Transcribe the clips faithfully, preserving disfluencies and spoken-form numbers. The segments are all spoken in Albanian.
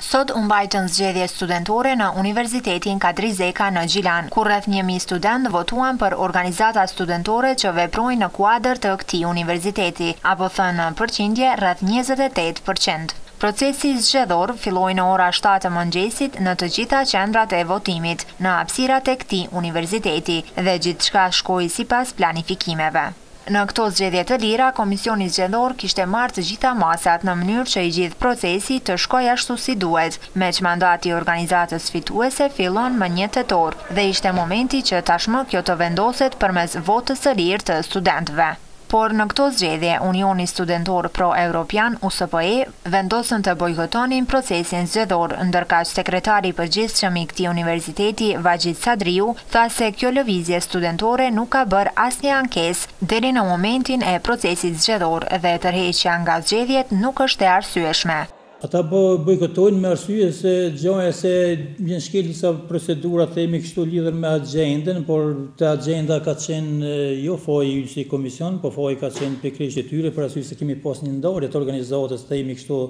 Sot u mbajtën zgjedhje studentore në Universitetin Kadrizeka në Gjilan, ku rreth një mijë studentë votuan për organizata studentore që veprojnë në kuadër të këtij universiteti, apo thënë në përqindje rreth njëzet e tetë përqind. Procesi zgjedhor filloi në ora shtatë të mëngjesit në të gjitha qendrat e votimit në hapësirat e këtij universiteti dhe gjithçka shkoi sipas planifikimeve. Në këto zgjedhje të lira, Komisioni Zgjedhor kishte marrë të gjitha masat në mënyrë që i gjithë procesi të shkojë ashtu si duhet, me që mandati i organizatës fituese fillon më një tetor dhe ishte momenti që tashmë kjo të vendoset përmes votës së lirë të studentëve. Por në këto zgjedhje, Unioni Studentor Pro-Europian U S P E vendosën të bojkotonin procesin zgjedhor, ndërkaq sekretari i përgjithshëm i këtij universiteti, Vajid Sadriu, tha se kjo lëvizje studentore nuk ka bërë asnjë ankesë deri në momentin e procesit zgjedhor dhe tërheqja nga zgjedhjet nuk është e arsyeshme. Ata bojkotojnë me arsye se gjoja se vjen shkel disa procedura themi kështu lidhur me agjendën, por te agjenda ka qenë jo foji si komision, po foji ka qenë pikërisht e tyre për arsye se kemi pas një ndarje të organizatës themi kështu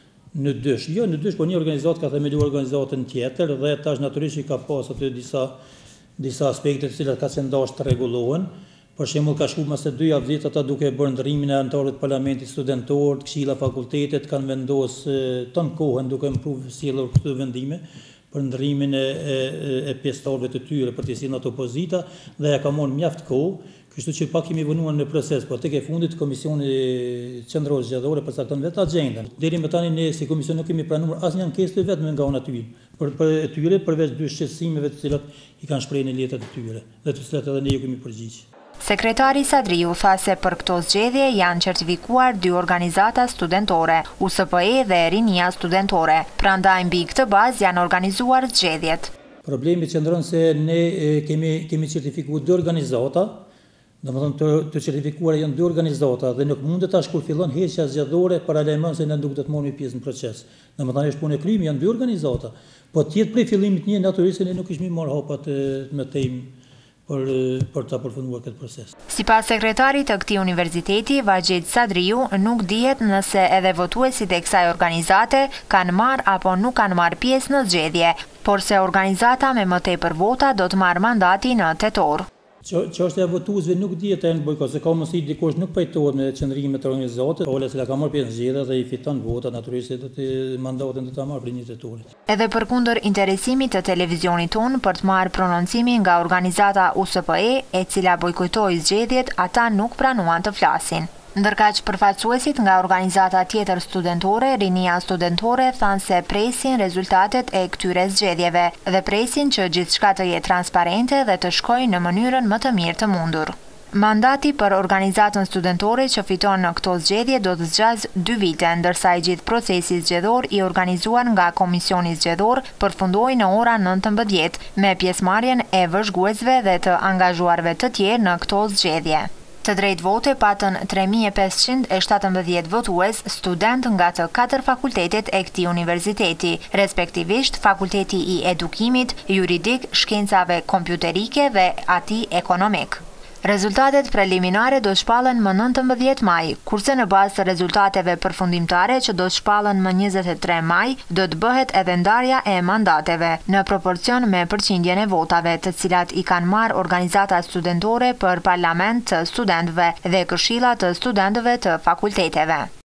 në dysh. Jo në dysh, po një organizatë ka themeluar organizatën tjetër dhe tash natyrisht i ka pas aty disa disa aspekte të cilat ka qenë dashur të rregullohen. Për shembull, ka shkuar mëse dy javë ditë ata duke bërë ndërrimin e anëtarëve të parlamentit studentor, të këshilla fakultetet kanë vendosur ton kohën duke mpruv sjellur këto vendime për ndërrimin e, e, e pjesëtarëve të tyre për të sjellur ato opozita dhe ja ka marrë mjaft kohë, kështu që pak kemi vonuar në proces, por tek e fundit Komisioni Qendror Zgjedhore përcakton vetë agjendën. Deri më tani ne si komision nuk kemi pranuar asnjë ankesë vetëm nga ana tyre, për për e tyre përveç dy shqetësimeve të cilat i kanë shprehur në letrat e tyre dhe të cilat edhe ne ju kemi përgjigj. Sekretari Sadriu tha se për këto zgjedhje janë certifikuar dy organizata studentore, U S P E dhe Rinia Studentore. Prandaj mbi këtë bazë janë organizuar zgjedhjet. Problemi qëndron se ne kemi kemi certifikuar dy organizata, domethënë të, të certifikuara janë dy organizata dhe nuk mundet tash kur fillon heqja zgjedhore paralajmëron se ne nuk do të marrim pjesë në proces. Domethënë është punë e krymi, janë dy organizata. Po tjetër prej fillimit një natyrisht ne nuk kishim marrë hapat me temë për për ta përfunduar këtë proces. Sipas sekretarit të këtij universiteti, Vajid Sadriu, nuk dihet nëse edhe votuesit e kësaj organizate kanë marrë apo nuk kanë marrë pjesë në zgjedhje, por se organizata me më tepër vota do të marrë mandati në tetor. Çështja e votuesve nuk dihet në bojkot, se ka mundësi dikush nuk pajtohet me qendrimet e organizatës, ola se la ka marrë pjesë në zgjedhje dhe i fiton votat, natyrisht do të mandatin do ta marrë për një tetor. Edhe përkundër interesimit të televizionit ton për të marrë prononcimin nga organizata U S P E, e cila bojkotoi zgjedhjet, ata nuk pranuan të flasin. Ndërkaq përfaqësuesit nga organizata tjetër studentore, Rinia Studentore, thanë se presin rezultatet e këtyre zgjedhjeve dhe presin që gjithçka të jetë transparente dhe të shkojë në mënyrën më të mirë të mundur. Mandati për organizatën studentore që fiton në këto zgjedhje do të zgjasë dy vite, ndërsa i gjithë procesi zgjedhor i organizuar nga Komisioni Zgjedhor përfundoi në ora nëntëmbëdhjetë me pjesëmarrjen e vëzhguesve dhe të angazhuarve të tjerë në këto zgjedhje. Të drejtë vote patën tre mijë e pesëqind e shtatëmbëdhjetë votues, student nga të katër fakultetet e këtij universiteti, respektivisht Fakulteti i Edukimit, Juridik, Shkencave Kompjuterike dhe ati ekonomik. Rezultatet preliminare do shpallen më nëntëmbëdhjetë maj, kurse në bazë të rezultateve përfundimtare që do shpallen më njëzet e tre maj, do të bëhet edhe ndarja e mandateve, në proporcion me përqindjen e votave, të cilat i kanë marrë organizata studentore për parlament të studentëve dhe këshilla të studentëve të fakulteteve.